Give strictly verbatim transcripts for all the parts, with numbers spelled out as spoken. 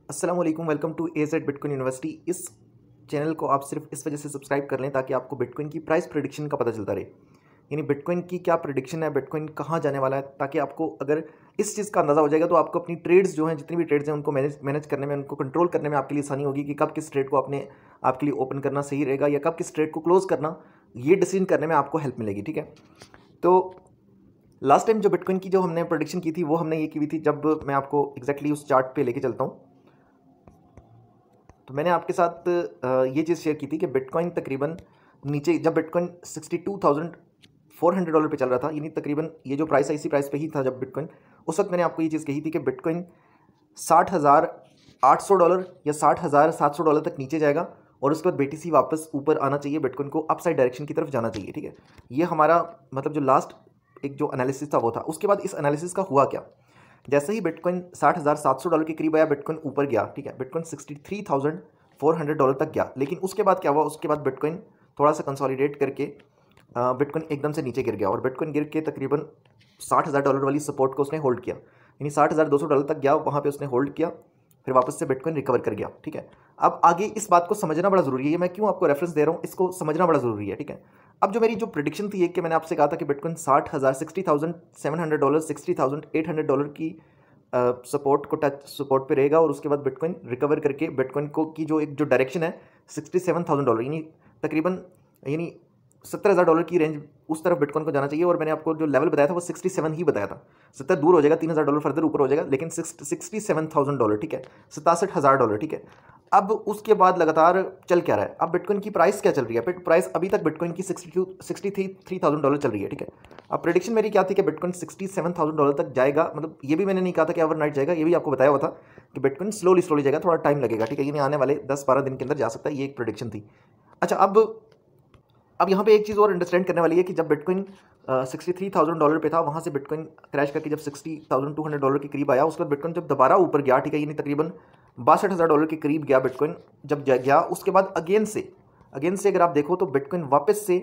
अस्सलाम वालेकुम, welcome to AZ bitcoin university. इस चैनल को आप सिर्फ इस वजह से सब्सक्राइब कर लें ताकि आपको बिटकॉइन की प्राइस प्रेडिक्शन का पता चलता रहे, यानी बिटकॉइन की क्या प्रेडिक्शन है, बिटकॉइन कहाँ जाने वाला है, ताकि आपको अगर इस चीज़ का अंदाज़ा हो जाएगा तो आपको अपनी ट्रेड्स जो हैं, जितनी भी ट्रेड्स हैं, उनको मैनेज मैनेज करने में, उनको कंट्रोल करने में आपके लिए आसानी होगी कि कब किस ट्रेड को आपने आपके लिए ओपन करना सही रहेगा या कब किस ट्रेड को क्लोज करना, ये डिसीजन करने में आपको हेल्प मिलेगी। ठीक है, तो लास्ट टाइम जो बिटकॉइन की जो हमने प्रेडिक्शन की थी वो हमने ये की हुई थी, जब मैं आपको एग्जैक्टली उस चार्ट पे लेके चलता हूँ तो मैंने आपके साथ ये चीज़ शेयर की थी कि बिटकॉइन तकरीबन नीचे, जब bitcoin sixty two thousand four hundred dollar पे चल रहा था, यानी तकरीबन ये जो प्राइस है इसी प्राइस पे ही था जब बिटकॉइन, उस वक्त मैंने आपको ये चीज़ कही थी कि बिटकॉइन साठ हज़ार आठ सौ डॉलर या साठ हज़ार सात सौ डॉलर तक नीचे जाएगा और उसके बाद बीटीसी वापस ऊपर आना चाहिए, बिटकॉइन को अपसाइड डायरेक्शन की तरफ जाना चाहिए। ठीक है, ये हमारा मतलब जो लास्ट एक जो एनालिसिस था वो था। उसके बाद इस एनालिसिस का हुआ क्या, जैसे ही बिटकॉइन साठ हज़ार सात सौ डॉलर के करीब आया, बिटकॉइन ऊपर गया। ठीक है, bitcoin sixty three thousand four hundred dollar तक गया, लेकिन उसके बाद क्या हुआ, उसके बाद बिटकॉइन थोड़ा सा कंसोलिडेट करके बिटकॉइन एकदम से नीचे गिर गया और बिटकॉइन गिर के तकरीबन साठ हज़ार डॉलर वाली सपोर्ट को उसने होल्ड किया, यानी साठ हज़ार दो सौ डॉलर तक गया, वहाँ पे उसने होल्ड किया, फिर वापस से बिटकॉइन रिकवर कर गया। ठीक है, अब आगे इस बात को समझना बड़ा ज़रूरी है, मैं क्यों आपको रेफरेंस दे रहा हूँ, इसको समझना बड़ा ज़रूरी है। ठीक है, अब जो मेरी जो प्रेडिक्शन थी एक कि मैंने आपसे कहा था कि बिटकॉइन साठ हज़ार sixty thousand seven hundred dollar sixty thousand eight hundred dollar की सपोर्ट uh, को टच सपोर्ट पे रहेगा और उसके बाद बिटकॉइन रिकवर करके बिटकॉइन को की जो एक जो डायरेक्शन है सिक्सटी सेवन थाउजेंड डॉलर, यानी तकरीबन यानी सत्तर हज़ार डॉलर की रेंज, उस तरफ बिटकॉइन को जाना चाहिए। और मैंने आपको जो लेवल बताया था वो सिक्सटी सेवन ही बताया था, सत्तर दूर हो जाएगा, तीन हज़ार डॉलर फर्दर ऊपर हो जाएगा, लेकिन सिक्सटी सेवन थाउजेंड डॉलर। ठीक है, सतासठ हज़ार डॉलर। ठीक है, अब उसके बाद लगातार चल क्या रहा है, अब बिटकॉइन की प्राइस क्या चल रही है, प्राइस अभी तक बिटकॉइन की sixty two sixty three three thousand dollar चल रही है। ठीक है, अब प्रेडिक्शन मेरी क्या थी कि bitcoin sixty seven thousand dollar तक जाएगा, मतलब ये भी मैंने नहीं कहा था कि ओवरनाइट जाएगा, ये भी आपको बताया हुआ था कि बिटकॉइन स्लोली स्लोली जाएगा, थोड़ा टाइम लगेगा। ठीक है, यानी आने वाले दस बारह दिन के अंदर जा सकता है, ये एक प्रेडिक्शन थी। अच्छा, अब अब यहाँ पे एक चीज़ और अंडरस्टैंड करने वाली है कि जब bitcoin sixty three thousand dollar पे था, वहाँ से बिटकॉइन क्रैश करके जब sixty thousand two hundred dollar के करीब आया, उसके बाद बिटकॉइन जब दोबारा ऊपर गया, ठीक है, यानी तकरीबन बासठ हज़ार डॉलर के करीब गया बिटकॉइन जब गया, उसके बाद अगेन से अगेन से अगर आप देखो तो बिटकॉइन वापस से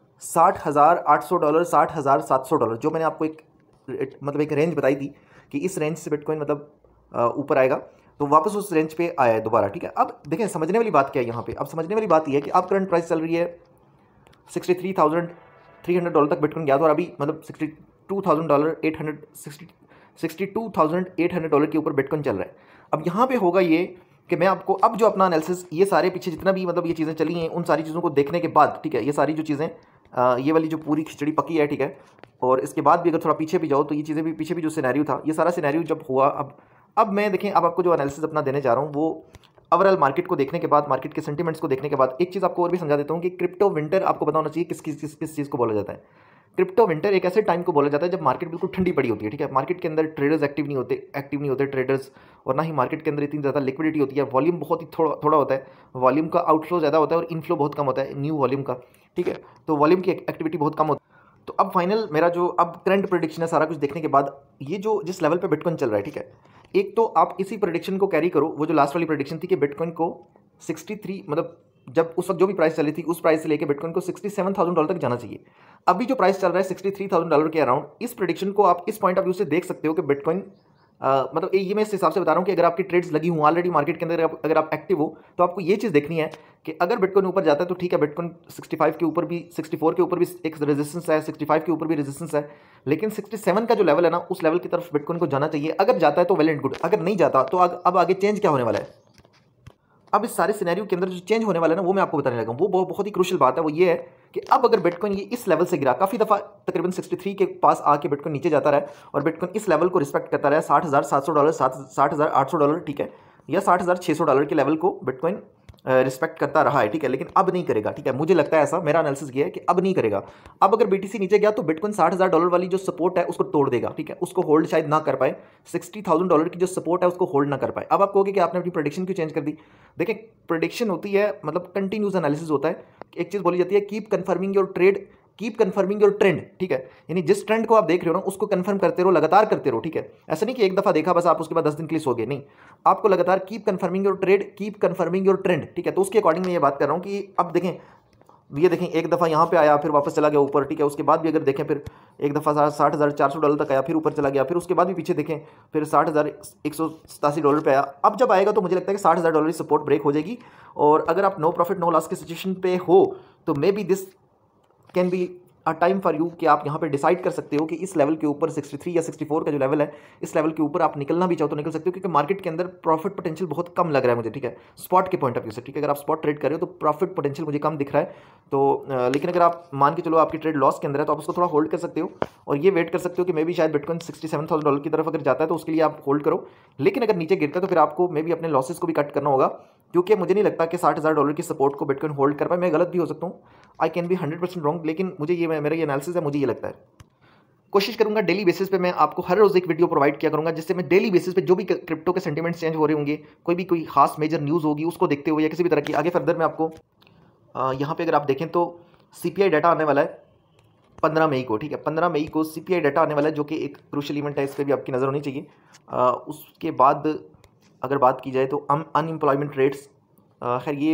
साठ हज़ार आठ सौ डॉलर साठ हज़ार सात सौ डॉलर, जो मैंने आपको एक, एक मतलब एक रेंज बताई थी कि इस रेंज से बिटकॉइन मतलब ऊपर आएगा, तो वापस उस रेंज पे आया है दोबारा। ठीक है, अब देखें समझने वाली बात क्या है यहाँ पे, अब समझने वाली बात यह है कि अब करंट प्राइस चल रही है sixty three thousand three hundred dollar तक बिटकॉइन गया था और अभी मतलब sixty two thousand dollar eight hundred sixty sixty two thousand eight hundred dollar के ऊपर बिटकॉइन चल रहा है। अब यहाँ पे होगा ये कि मैं आपको अब जो अपना एनालिसिस, ये सारे पीछे जितना भी मतलब ये चीज़ें चली हैं, उन सारी चीज़ों को देखने के बाद, ठीक है, ये सारी जो चीज़ें ये वाली जो पूरी खिचड़ी पकी है, ठीक है, और इसके बाद भी अगर थोड़ा पीछे भी जाओ तो ये चीज़ें भी, पीछे भी जो सिनेरियो था, ये सारा सिनेरियो जब हुआ, अब अब मैं देखें, अब आपको जो एनालिसिस अपना देने जा रहा हूँ वो ओवरऑल मार्केट को देखने के बाद, मार्केट के सेंटिमेंट्स को देखने के बाद, एक चीज़ आपको और भी समझा देता हूँ कि क्रिप्टो विंटर आपको पता होना चाहिए किस किस किस किस चीज़ को बोला जाता है। क्रिप्टो विंटर एक ऐसे टाइम को बोला जाता है जब मार्केट बिल्कुल ठंडी पड़ी होती है। ठीक है, मार्केट के अंदर ट्रेडर्स एक्टिव नहीं होते एक्टिव नहीं होते ट्रेडर्स, और ना ही मार्केट के अंदर इतनी ज़्यादा लिक्विडिटी होती है, वॉल्यूम बहुत ही थोड़ा थोड़ा होता है, वॉल्यूम का आउटफ्लो ज़्यादा होता है और इनफ्लो बहुत कम होता है न्यू वॉल्यूम का। ठीक है, तो वॉल्यूम की एक्टिविटी बहुत कम होती है। तो अब फाइनल मेरा जो अब करंट प्रेडिक्शन है, सारा कुछ देखने के बाद, ये जो जिस लेवल पे बिटकॉइन चल रहा है, ठीक है, एक तो आप इसी प्रेडिक्शन को कैरी करो, वो जो लास्ट वाली प्रेडिक्शन थी कि बिटकॉइन को सिक्सटी थ्री मतलब जब उस वक्त जो भी प्राइस चली थी उस प्राइस से लेके बिटकॉइन को सिक्सटी सेवन थाउजेंड डॉलर तक जाना चाहिए। अभी जो प्राइस चल रहा है सिक्सटी थ्री थाउजेंड डॉलर के अराउंड, इस प्रेडिक्शन को आप इस पॉइंट ऑफ व्यू से देख सकते हो कि बिटकॉइन मतलब ये मैं इस हिसाब से बता रहा हूँ कि अगर आपकी ट्रेड्स लगी हुई ऑलरेडी मार्केट के अंदर, अगर आप एक्टिव हो तो आपको ये चीज़ देखनी है कि अगर बिटकॉइन ऊपर जाता है तो ठीक है, बिटकॉइन सिक्सटी फाइव के ऊपर भी, सिक्सटी फोर के ऊपर भी एक रेजिस्टेंस है, सिक्सटी फाइव के ऊपर भी रेजिस्टेंस है, लेकिन सिक्सटी सेवन का जो लेवल है ना, उस लेवल की तरफ बिटकॉइन को जाना चाहिए। अगर जाता है तो वेल एंड गुड, अगर नहीं जाता तो अब आगे चेंज क्या होने वाला है। अब इस सारे सिनेरियो के अंदर जो चेंज होने वाला है ना, वो मैं आपको बताने लगा हूँ, वो बहुत बहुत ही क्रूशियल बात है। वो ये है कि अब अगर बिटकॉइन ये इस लेवल से गिरा, काफ़ी दफ़ा तकरीबन सिक्सटी थ्री के पास आके बिटकॉइन नीचे जाता रहा और बिटकॉइन इस लेवल को रिस्पेक्ट करता रहा, साठ हज़ार सात सौ डॉलर सात साठ हज़ार आठ सौ डॉलर, ठीक है, या साठ हज़ार छः सौ डॉलर के लेवल को बिटकॉइन रिस्पेक्ट करता रहा है। ठीक है, लेकिन अब नहीं करेगा। ठीक है, मुझे लगता है ऐसा, मेरा एनालिसिस ये है कि अब नहीं करेगा। अब अगर बीटीसी नीचे गया तो बिटकॉइन साठ हज़ार डॉलर वाली जो सपोर्ट है उसको तोड़ देगा। ठीक है, उसको होल्ड शायद ना कर पाए, सिक्सटी थाउजेंड डॉलर की जो सपोर्ट है उसको होल्ड ना कर पाए। अब आप कहोगे कि आपने अपनी प्रेडिक्शन क्यों चेंज कर दी। देखिए, प्रेडिक्शन होती है मतलब कंटिन्यूस एनालिसिस होता है। एक चीज़ बोली जाती है, keep confirming your trade, keep confirming your trend. ठीक है, यानी जिस ट्रेंड को आप देख रहे हो ना उसको कन्फर्म करते रहो, लगातार करते रहो। ठीक है, ऐसा नहीं कि एक दफ़ा देखा बस आप उसके बाद दस दिन के लिए सो गए, नहीं, आपको लगातार keep confirming your trade, keep confirming your trend. ठीक है, तो उसके अकॉर्डिंग मैं ये बात कर रहा हूँ कि अब देखें ये देखें एक दफ़ा यहाँ पे आया फिर वापस चला गया ऊपर, ठीक है। उसके बाद भी अगर देखें फिर एक दफ़ा साठ हज़ार चार सौ डॉलर तक आया, फिर ऊपर चला गया, फिर उसके बाद भी पीछे देखें फिर साठ हज़ार एक सौ सतासी डॉलर पे आया। अब जब आएगा तो मुझे लगता है कि साठ हज़ार डॉलर की सपोर्ट ब्रेक हो जाएगी, और अगर आप नो प्रॉफिट नो लॉस की सिचुएशन पे हो तो maybe this can be a time for you कि आप यहाँ पे डिसाइड कर सकते हो कि इस लेवल के ऊपर तिरसठ या चौंसठ का जो लेवल है, इस लेवल के ऊपर आप निकलना भी चाहो तो निकल सकते हो, क्योंकि मार्केट के अंदर प्रॉफिट पोटेंशियल बहुत कम लग रहा है मुझे, ठीक है, स्पॉट के पॉइंट ऑफ व्यू से, ठीक है। अगर आप स्पॉट ट्रेड कर रहे हो तो प्रॉफिट पोटेंशियल मुझे कम दिख रहा है, तो आ, लेकिन अगर आप मान के चलो आपकी ट्रेड लॉस के अंदर है तो आप उसको थोड़ा होल्ड कर सकते हो, और ये वेट कर सकते हो कि मे भी शायद bitcoin sixty seven thousand dollar की तरफ अगर जाता है तो उसके लिए आप होल्ड करो। लेकिन अगर नीचे गिरता है तो फिर आपको मे भी अपने लॉसेस को भी कट करना होगा, क्योंकि मुझे नहीं लगता कि साठ हज़ार डॉलर की सपोर्ट को बिटकॉइन होल्ड कर पाए। मैं गलत भी हो सकता हूँ, I can be hundred percent wrong, लेकिन मुझे ये मेरा ये एनालिसिस है, मुझे ये लगता है। कोशिश करूंगा डेली बेसिस पे मैं आपको हर रोज एक वीडियो प्रोवाइड किया करूंगा, जिससे मैं डेली बेसिस पे जो भी क्रिप्टो के सेंटिमेंट्स चेंज हो रहे होंगे, कोई भी कोई खास मेजर न्यूज़ होगी उसको देखते हुए या किसी भी तरह की आगे फर्दर मैं आपको यहाँ पे अगर आप देखें तो सीपीआई डाटा आने वाला है पंद्रह मई को, ठीक है। पंद्रह मई को सीपीआई डाटा आने वाला है, जो कि एक क्रूशियल इवेंट है, इस पर भी आपकी नज़र होनी चाहिए। आ, उसके बाद अगर बात की जाए तो अनएम्प्लॉयमेंट रेट्स, खैर ये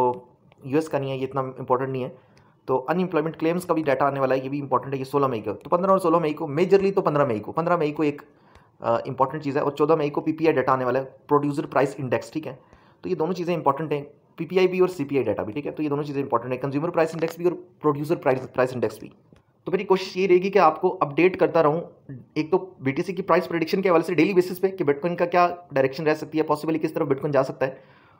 यूएस का नहीं है, ये इतना इंपॉर्टेंट नहीं है। तो अनएम्प्लॉयमेंट क्लेम्स का भी डाटा आने वाला है, ये भी इंपॉर्टेंट है, ये सोलह मई का। तो पंद्रह और सोलह मई को मेजरली, तो पंद्रह मई को पंद्रह मई को एक इंपॉर्टेंट चीज़ है, और चौदह मई को पीपीआई डाटा आने वाला है, प्रोड्यूसर प्राइस इंडेक्स, ठीक है। तो ये दोनों चीज़ें इंपॉर्टेंट हैं, पीपीआई भी और सीपीआई डाटा भी, ठीक है। तो ये दोनों चीज़ें इंपॉर्टेंट है, कंज्यूमर प्राइस इंडेक्स भी और प्रोड्यूसर प्राइस प्राइस इंडेक्स भी। तो मेरी कोशिश ये रहेगी कि आपको अपडेट करता रहूँ, एक तो बीटीसी की प्राइस प्रेडिक्शन के हवाले से डेली बेसिस पे कि बिटकॉइन का क्या डायरेक्शन रह सकती है, पॉसिबली किस तरफ बिटकॉइन जा सकता है,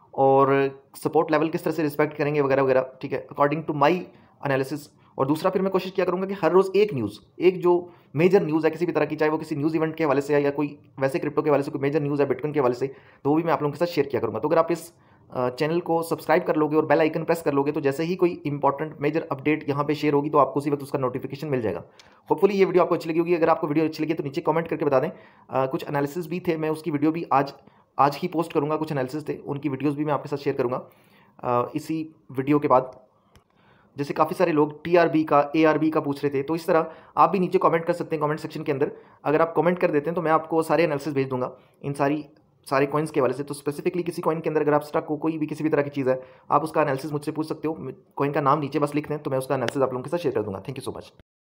और सपोर्ट लेवल किस तरह से रिस्पेक्ट करेंगे वगैरह वगैरह, ठीक है, अकॉर्डिंग टू माई एनालिसिस। और दूसरा फिर मैं कोशिश किया करूँगा कि हर रोज़ एक न्यूज़, एक जो मेजर न्यूज़ है किसी भी तरह की, चाहे वो किसी न्यूज़ इवेंट के हवाले से है या कोई वैसे क्रिप्टो के हवाले से कोई मेजर न्यूज़ है बिटकॉइन के हवाले से, तो वो भी मैं आप लोगों के साथ शेयर किया करूँगा। तो अगर आप इस चैनल को सब्सक्राइब कर लोगे और बेल आइकन प्रेस कर लोगे तो जैसे ही कोई इंपॉर्टेंट मेजर अपडेट यहाँ पे शेयर होगी तो आपको उसी वक्त उसका नोटिफिकेशन मिल जाएगा। होपफुली ये वीडियो आपको अच्छी लगी होगी। अगर आपको वीडियो अच्छी लगी तो नीचे कमेंट करके बता दें। आ, कुछ एनालिसिस भी थे, मैं उसकी वीडियो भी आज आज ही पोस्ट करूँगा, कुछ एनालिसिस थे उनकी वीडियोज़ भी मैं आपके साथ शेयर करूँगा इसी वीडियो के बाद। जैसे काफ़ी सारे लोग टीआरबी का, एआरबी का पूछ रहे थे, तो इस तरह आप भी नीचे कमेंट कर सकते हैं कमेंट सेक्शन के अंदर। अगर आप कमेंट कर देते हैं तो मैं आपको सारे एनालिसिस भेज दूंगा इन सारी सारे कॉइन्स के हवाले से। तो स्पेसिफिकली किसी कॉइन के अंदर अगर आप स्टक हो, कोई भी किसी भी तरह की चीज़ है, आप उसका एनालिसिस मुझसे पूछ सकते हो। कॉइन का नाम नीचे बस लिख दें तो मैं उसका एनालिसिस आप लोगों के साथ शेयर कर दूंगा। Thank you so much.